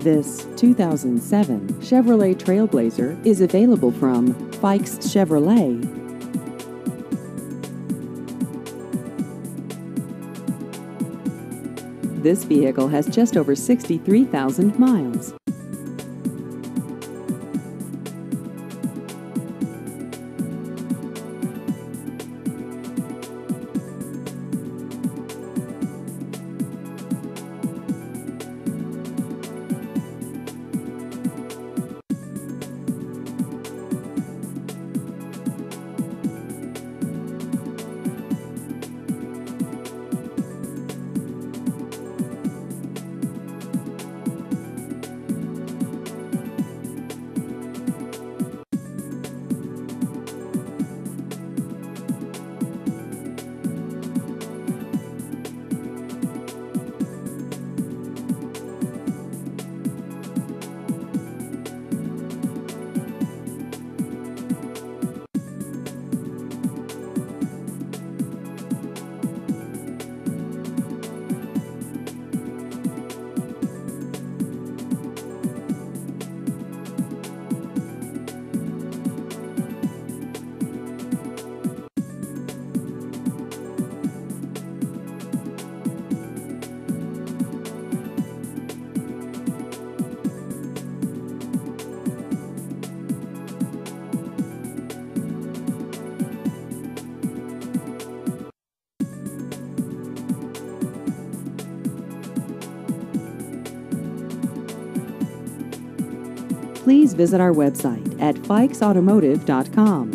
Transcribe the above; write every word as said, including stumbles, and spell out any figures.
This two thousand seven Chevrolet Trailblazer is available from Fikes Chevrolet. This vehicle has just over sixty-three thousand miles. Please visit our website at fikes automotive dot com.